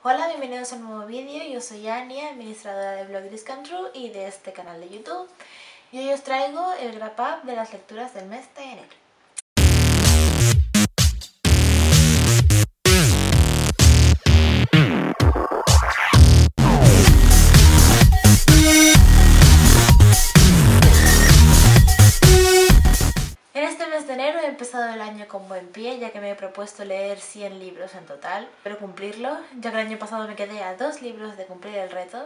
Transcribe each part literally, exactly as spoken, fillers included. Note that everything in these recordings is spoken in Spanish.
Hola, bienvenidos a un nuevo vídeo. Yo soy Ania, administradora de Blog This Can True y de este canal de YouTube. Y hoy os traigo el wrap up de las lecturas del mes de enero. En este mes de enero he empezado el año con buen pie, ya que me he propuesto leer cien libros en total, pero cumplirlo, ya que el año pasado me quedé a dos libros de cumplir el reto.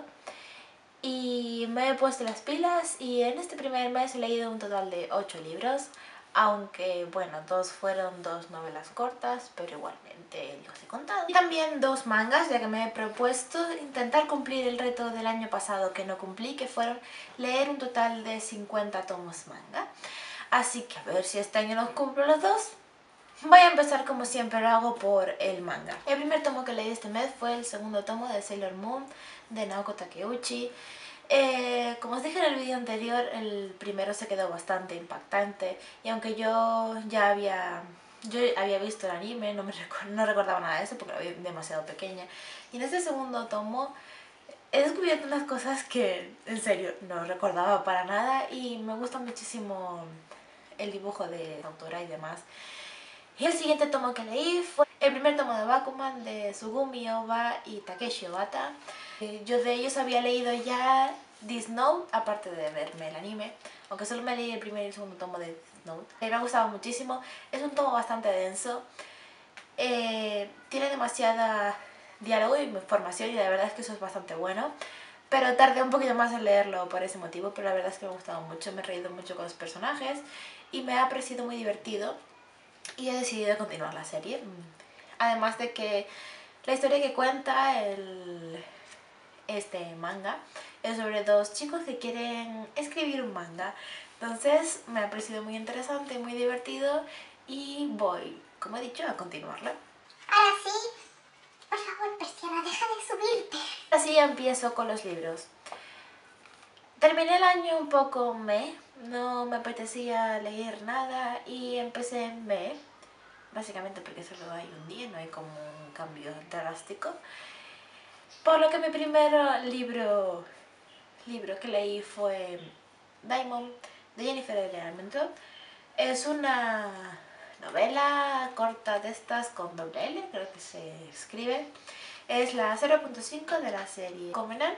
Y me he puesto las pilas y en este primer mes he leído un total de ocho libros, aunque bueno, dos fueron dos novelas cortas, pero igualmente los he contado. Y también dos mangas, ya que me he propuesto intentar cumplir el reto del año pasado que no cumplí, que fueron leer un total de cincuenta tomos manga. Así que a ver si este año los cumplo los dos. Voy a empezar como siempre lo hago por el manga. El primer tomo que leí este mes fue el segundo tomo de Sailor Moon de Naoko Takeuchi. Eh, como os dije en el vídeo anterior, el primero se quedó bastante impactante y aunque yo ya había, yo había visto el anime, no, me recu no recordaba nada de eso porque era demasiado pequeña. Y en este segundo tomo he descubierto unas cosas que en serio no recordaba para nada y me gusta muchísimo el dibujo de la autora y demás. Y el siguiente tomo que leí fue el primer tomo de Bakuman de Sugumi Ohba y Takeshi Obata. Yo de ellos había leído ya Death Note, aparte de verme el anime, aunque solo me leí el primer y el segundo tomo de Death Note. Me ha gustado muchísimo, es un tomo bastante denso, eh, tiene demasiada diálogo y información y la verdad es que eso es bastante bueno. Pero tardé un poquito más en leerlo por ese motivo, pero la verdad es que me ha gustado mucho, me he reído mucho con los personajes y me ha parecido muy divertido. Y he decidido continuar la serie. Además de que la historia que cuenta el, este manga es sobre dos chicos que quieren escribir un manga. Entonces me ha parecido muy interesante, muy divertido y voy, como he dicho, a continuarla. Ahora sí, por favor, Persiana, deja de subirte. Así empiezo con los libros. Terminé el año un poco meh, no me apetecía leer nada y empecé en meh. Básicamente porque solo hay un día, no hay como un cambio drástico. Por lo que mi primer libro, libro que leí fue Diamond, de Jennifer L. Armentrout. Es una novela corta de estas con doble L, creo que se escribe. Es la cero punto cinco de la serie Covenant.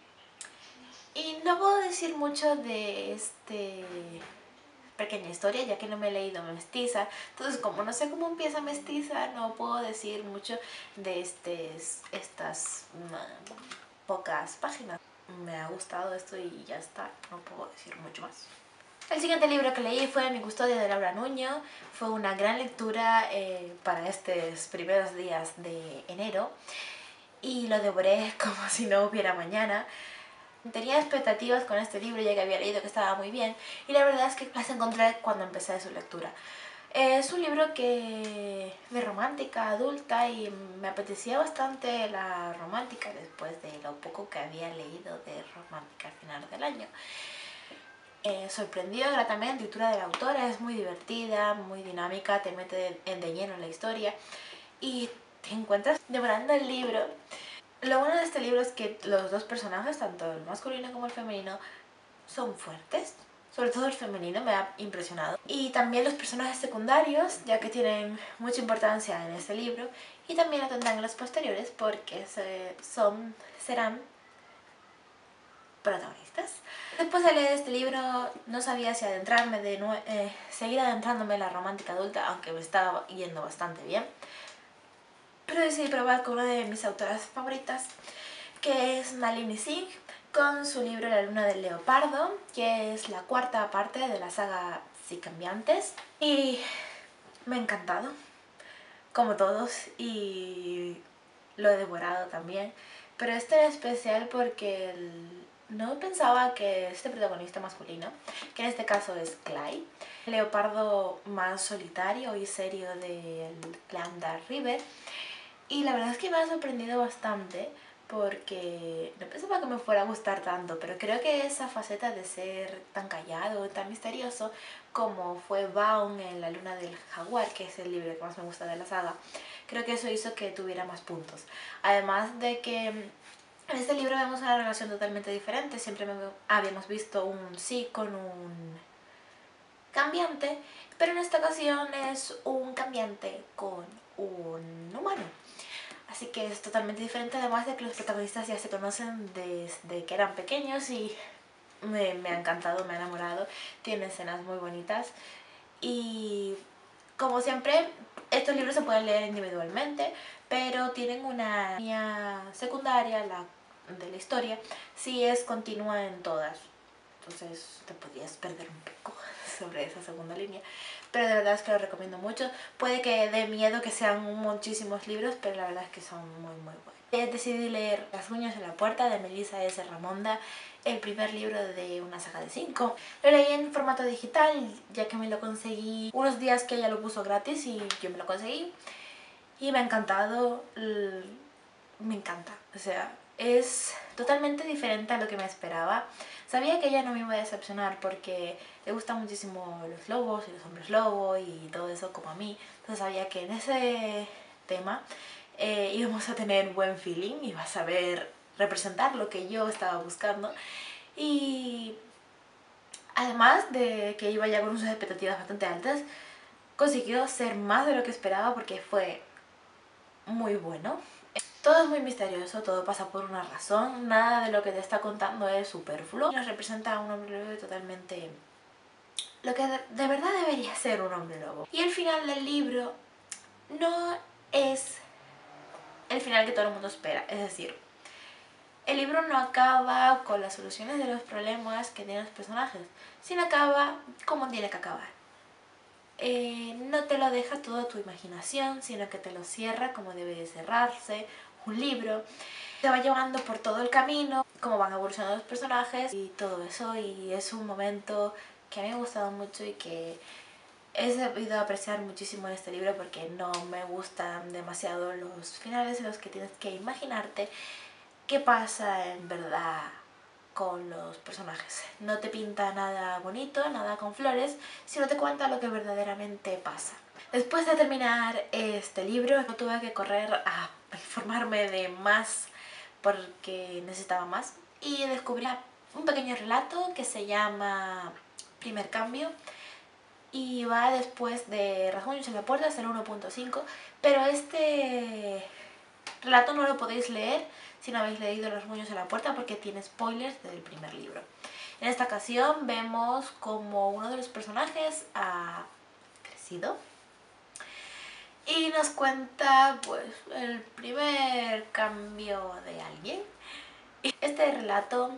Y no puedo decir mucho de este... pequeña historia, ya que no me he leído Mestiza. Entonces, como no sé cómo empieza Mestiza, no puedo decir mucho de este, estas um, pocas páginas. Me ha gustado esto y ya está, no puedo decir mucho más. El siguiente libro que leí fue Mi custodia de Laura Nuño. Fue una gran lectura eh, para estos primeros días de enero y lo devoré como si no hubiera mañana. Tenía expectativas con este libro ya que había leído que estaba muy bien y la verdad es que las encontré cuando empecé su lectura. Es un libro que de romántica adulta y me apetecía bastante la romántica después de lo poco que había leído de romántica al final del año. Eh, sorprendió gratamente, la lectura de la autora es muy divertida, muy dinámica, te mete de, de lleno en la historia y te encuentras devorando el libro. Lo bueno de este libro es que los dos personajes, tanto el masculino como el femenino, son fuertes. Sobre todo el femenino me ha impresionado. Y también los personajes secundarios, ya que tienen mucha importancia en este libro. Y también lo tendrán en los posteriores porque se, son, serán protagonistas. Después de leer este libro no sabía si adentrarme de nuevo, eh, seguir adentrándome en la romántica adulta, aunque me estaba yendo bastante bien. Pero decidí probar con una de mis autoras favoritas, que es Nalini Singh, con su libro La luna del leopardo, que es la cuarta parte de la saga Cambiantes. Y me ha encantado, como todos, y lo he devorado también. Pero este en especial porque el... no pensaba que este protagonista masculino, que en este caso es Clyde, el leopardo más solitario y serio del clan Dark River. Y la verdad es que me ha sorprendido bastante porque no pensaba que me fuera a gustar tanto, pero creo que esa faceta de ser tan callado, tan misterioso, como fue Baum en La luna del jaguar, que es el libro que más me gusta de la saga, Creo que eso hizo que tuviera más puntos. Además de que en este libro vemos una relación totalmente diferente. Siempre habíamos visto un sí con un cambiante, pero en esta ocasión es un cambiante con un humano. Así que es totalmente diferente, además de que los protagonistas ya se conocen desde que eran pequeños y me, me ha encantado, me ha enamorado. Tiene escenas muy bonitas y, como siempre, estos libros se pueden leer individualmente, pero tienen una línea secundaria, la de la historia, si es continua en todas. Entonces te podías perder un poco sobre esa segunda línea, pero de verdad es que lo recomiendo mucho. Puede que dé miedo que sean muchísimos libros, pero la verdad es que son muy muy buenos. Eh, decidí leer Rasguños en la puerta de Melissa S. Ramonda, el primer libro de una saga de cinco. Lo leí en formato digital, ya que me lo conseguí unos días que ella lo puso gratis y yo me lo conseguí. Y me ha encantado, me encanta, o sea, es totalmente diferente a lo que me esperaba. Sabía que ella no me iba a decepcionar porque le gustan muchísimo los lobos y los hombres lobo y todo eso como a mí. Entonces sabía que en ese tema eh, íbamos a tener buen feeling, iba a saber representar lo que yo estaba buscando. Y además de que iba ya con unas expectativas bastante altas, consiguió ser más de lo que esperaba porque fue muy bueno. Todo es muy misterioso, todo pasa por una razón, nada de lo que te está contando es superfluo. Nos representa a un hombre lobo totalmente lo que de, de verdad debería ser un hombre lobo. Y el final del libro no es el final que todo el mundo espera, es decir, el libro no acaba con las soluciones de los problemas que tienen los personajes, sino acaba como tiene que acabar. Eh, no te lo deja todo a tu imaginación, sino que te lo cierra como debe de cerrarse un libro. Te va llevando por todo el camino, cómo van evolucionando los personajes y todo eso, y es un momento que a mí me ha gustado mucho y que he sabido apreciar muchísimo en este libro porque no me gustan demasiado los finales en los que tienes que imaginarte qué pasa en verdad con los personajes. No te pinta nada bonito, nada con flores, sino te cuenta lo que verdaderamente pasa. Después de terminar este libro, tuve que correr a informarme de más porque necesitaba más y descubrí un pequeño relato que se llama Primer Cambio y va después de Rasguños en la puerta, es el uno punto cinco, pero este relato no lo podéis leer si no habéis leído Rasguños en la puerta porque tiene spoilers del primer libro. En esta ocasión vemos como uno de los personajes ha crecido y nos cuenta pues el primer cambio de alguien. Este relato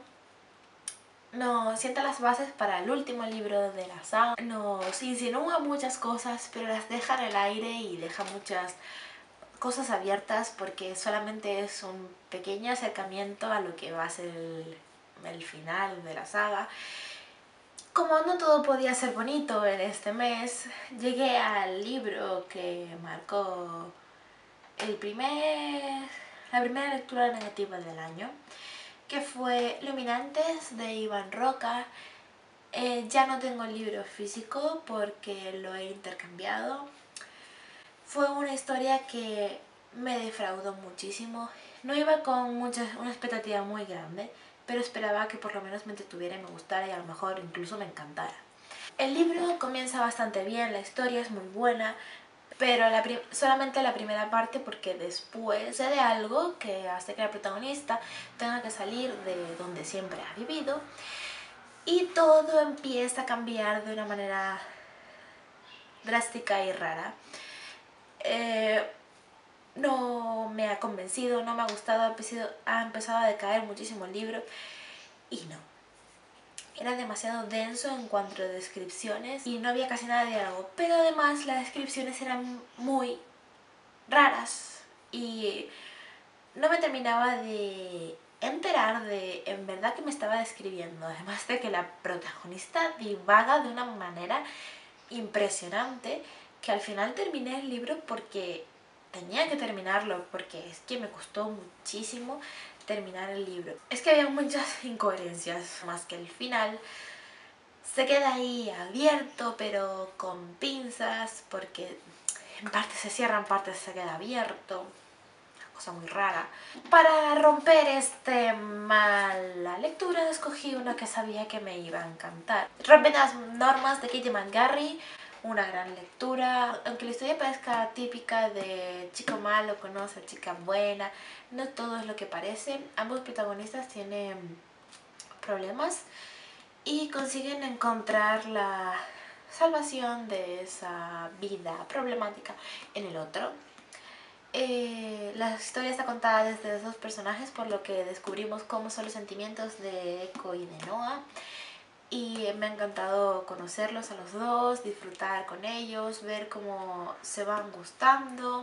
nos sienta las bases para el último libro de la saga. Nos insinúa muchas cosas, pero las deja en el aire y deja muchas cosas abiertas porque solamente es un pequeño acercamiento a lo que va a ser el, el final de la saga. Como no todo podía ser bonito en este mes, llegué al libro que marcó el primer, la primera lectura negativa del año, que fue Luminantes de Iván Roca. Eh, ya no tengo el libro físico porque lo he intercambiado. Fue una historia que me defraudó muchísimo. No iba con mucha, una expectativa muy grande, pero esperaba que por lo menos me entretuviera y me gustara y a lo mejor incluso me encantara. El libro comienza bastante bien, la historia es muy buena, pero la solamente la primera parte porque después sucede algo que hace que la protagonista tenga que salir de donde siempre ha vivido y todo empieza a cambiar de una manera drástica y rara. Eh, no me ha convencido, no me ha gustado, ha empezado, ha empezado a decaer muchísimo el libro y no. Era demasiado denso en cuanto a descripciones y no había casi nada de diálogo, pero además las descripciones eran muy raras y no me terminaba de enterar de en verdad que me estaba describiendo, además de que la protagonista divaga de una manera impresionante que al final terminé el libro porque tenía que terminarlo, porque es que me costó muchísimo terminar el libro. Es que había muchas incoherencias, más que el final se queda ahí abierto pero con pinzas porque en partes se cierra, en partes se queda abierto. Una cosa muy rara. Para romper este mala lectura escogí una que sabía que me iba a encantar. Rompiendo las normas de Katie McGarry. Una gran lectura, aunque la historia parezca típica de chico malo conoce a chica buena, no todo es lo que parece. Ambos protagonistas tienen problemas y consiguen encontrar la salvación de esa vida problemática en el otro. Eh, la historia está contada desde los dos personajes, por lo que descubrimos cómo son los sentimientos de Echo y de Noah. Y me ha encantado conocerlos a los dos, disfrutar con ellos, ver cómo se van gustando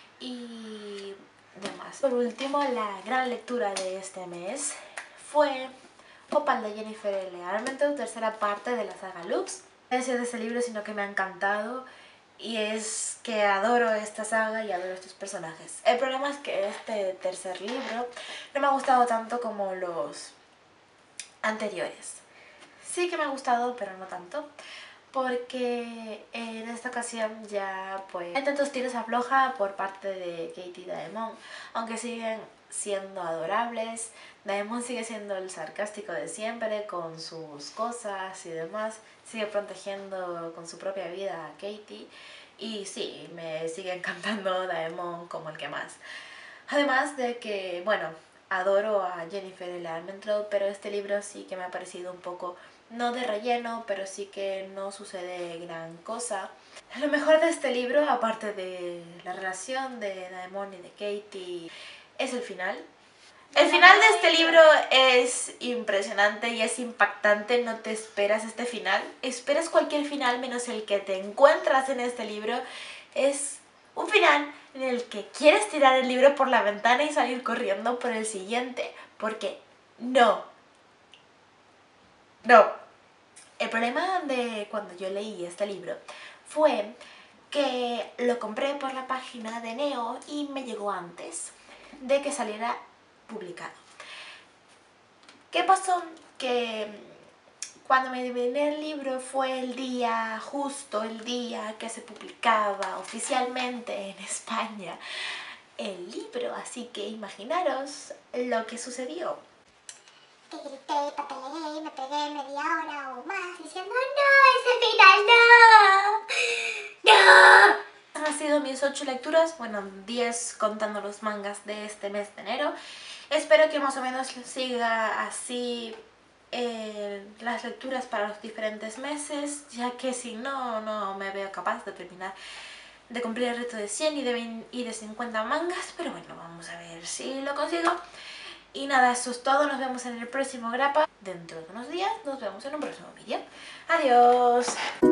y demás. Por último, la gran lectura de este mes fue Opal de Jennifer L. Armentrout, tercera parte de la saga Loops. No es de ese libro, sino que me ha encantado y es que adoro esta saga y adoro estos personajes. El problema es que este tercer libro no me ha gustado tanto como los anteriores. Sí que me ha gustado, pero no tanto, porque en esta ocasión ya pues hay tantos tiros afloja por parte de Katie y Daemon, aunque siguen siendo adorables. Daemon sigue siendo el sarcástico de siempre con sus cosas y demás, sigue protegiendo con su propia vida a Katie y sí, me sigue encantando Daemon como el que más. Además de que, bueno, adoro a Jennifer L. Armentrout, pero este libro sí que me ha parecido un poco, no de relleno, pero sí que no sucede gran cosa. Lo mejor de este libro, aparte de la relación de Daemon y de Katie, es el final. El final de este libro es impresionante y es impactante, no te esperas este final. Esperas cualquier final menos el que te encuentras en este libro. Es un final en el que quieres tirar el libro por la ventana y salir corriendo por el siguiente, porque no, no. El problema de cuando yo leí este libro fue que lo compré por la página de Neo y me llegó antes de que saliera publicado. ¿Qué pasó? Que cuando me terminé el libro fue el día, justo el día que se publicaba oficialmente en España el libro, así que imaginaros lo que sucedió. Que grité, pataleé y me pegué media hora o más diciendo ¡no, ese final no! ¡No! Han sido mis ocho lecturas, bueno, diez contando los mangas de este mes de enero. Espero que más o menos siga así eh, las lecturas para los diferentes meses, ya que si no, no me veo capaz de terminar de cumplir el reto de cien y de, veinte, y de cincuenta mangas, pero bueno, vamos a ver si lo consigo. Y nada, eso es todo, nos vemos en el próximo grapa. Dentro de unos días nos vemos en un próximo vídeo. ¡Adiós!